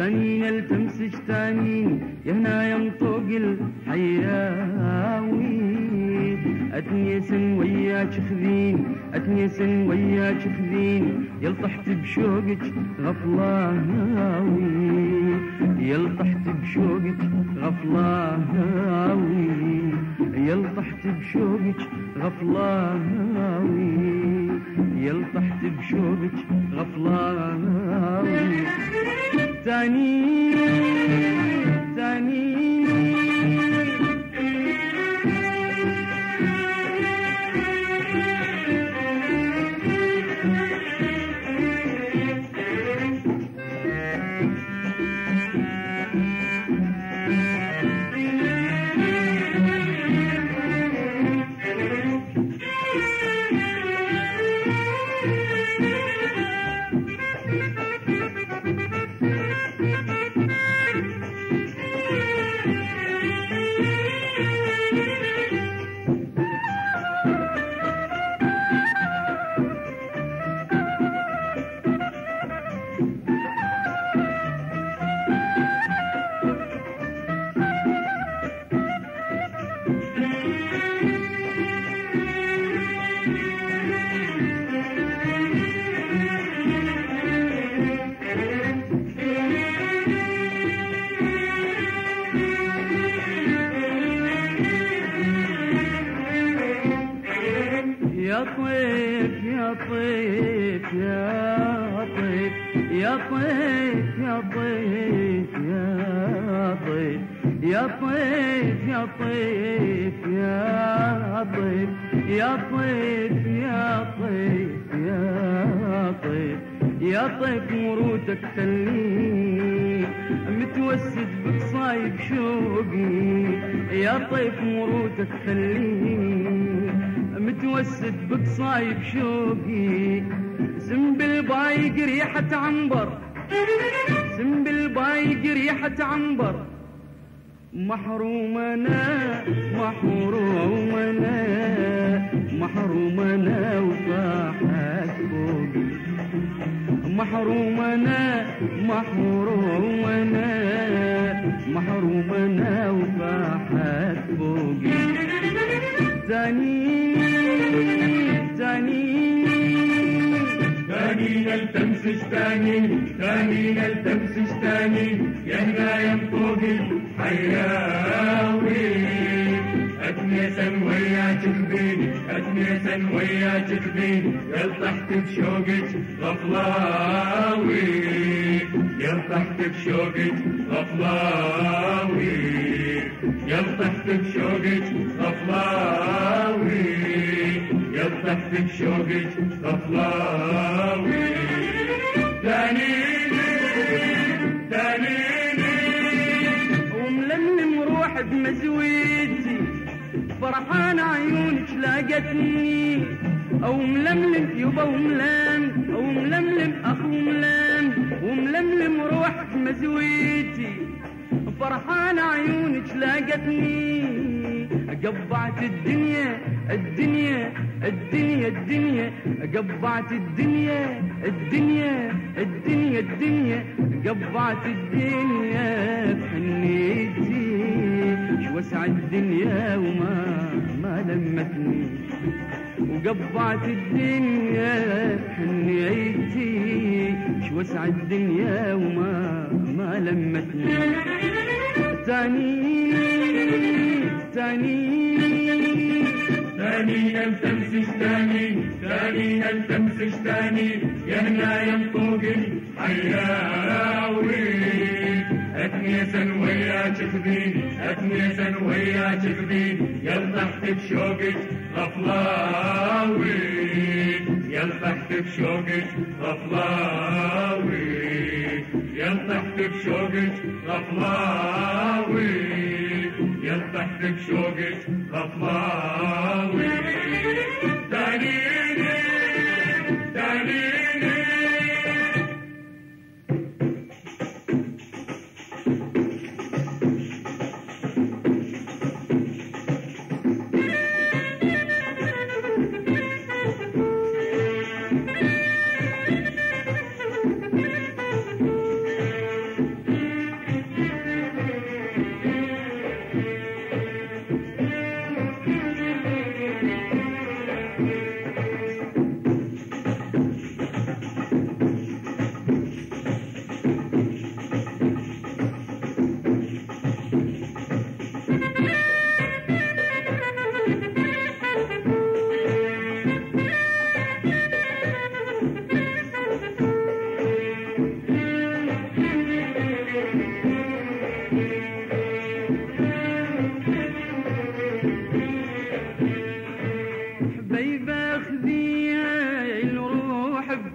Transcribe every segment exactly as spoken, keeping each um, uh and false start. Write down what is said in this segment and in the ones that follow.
تاني نلتمسش تاني يهنا ينطق الحياوي أتنيسن وياك خذين أتنيسن وياك خذين يلطحت بشوقك غفلاوي يلطحت بشوقك غفلاوي يلطحت بشوقك غفلاوي يلطحت بشوقك غفلاوي تاني تاني يا طيف يا طيف يا طيف يا طيف يا طيف يا طيف يا طيف يا طيف يا طيف يا طيف يا طيف يا طيف يا طيف مروتك خليني متوسد بقصايب شوقي يا طيف مروتك خليني متوسد بقصايب شوقي سنبل بايق ريحة عنبر سنبل بايق ريحة عنبر محرومنا محرومنا محرومنا وطاحت فوقي محرومنا محرومنا محرومنا وطاحت فوقي تاني تاني تاني نلتمسش تاني تاني نلتمسش تاني يهنا ينطق الحياوي أتنيسن وياك خذيني أتنيسن وياك خذيني يلطحت بشوقك غفلاوي يلطحت بشوقك غفلاوي يلطحت بشوقك غفلاوي يلطحت بشوقك غفلاوي تانيني تانيني وململم روح بمزويتي فرحان عيونك لاقتني او ململم يبا وملام او ململم اخو ملام وململم روح بمزويتي فرحان عيونك لاقتني قبعت الدنيا الدنيا الدنيا الدنيا قبعت الدنيا الدنيا الدنيا الدنيا قبعت الدنيا بحنيتي شوسع الدنيا وما ما لمتني وقبعت الدنيا بحنيتي شوسع الدنيا وما ما لمتني تاني تاني تاني نلتمسش تاني تاني نلتمسش تاني يهنا ينطق الحياوي أتنيسن وياك خذيني أتنيسن وياك خذيني يلطحت بشوقك غفلاوي يلطحت بشوقك غفلاوي يلطحت بشوقك غفلاوي يلطحت بشوقك غفلاوي تانيني تانيني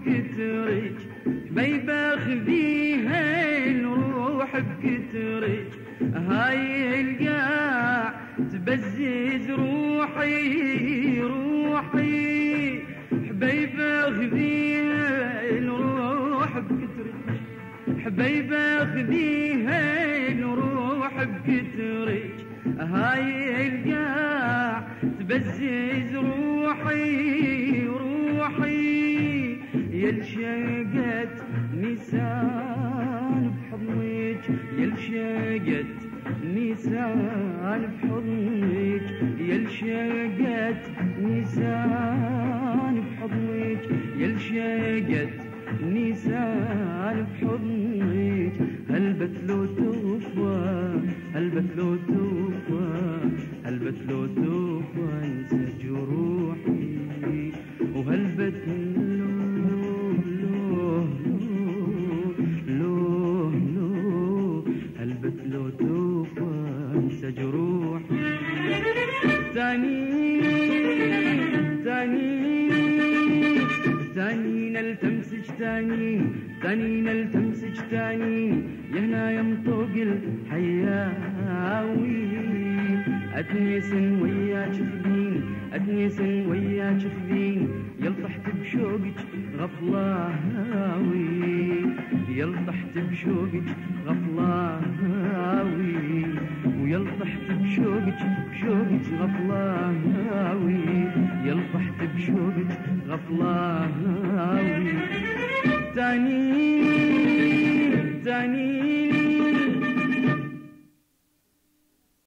بكترك حبيبة خذيها نروح بكترك هاي القاع تبزز روحي روحي حبيبة خذيها نروح بكترك حبيبة خذيها نروح بكترك هاي القاع تبزز روحي روحي يلشقت نسان بحضنك يلشقت نسان بحضنك يلشقت نسان بحضنك يلشقت نسان بحضنك هلبت لو توفى هلبت لو توفى هلبت لو توفى انسى جروحي وهلبت لو لو لو لو هلبت لو توفى انسى جروحي تاني تاني تاني نلتمسج تاني تاني نلتمسج تاني يهنا يمطق الحياوي أتنيسن وياك خذين أتنيسن وياك خذين يلطحت بشوقك غفلاوي يلطحت بشوقك غفلاوي ويلطحت بشوقك بشوقك غفلاوي يلطحت بشوقك غفلاوي تاني تاني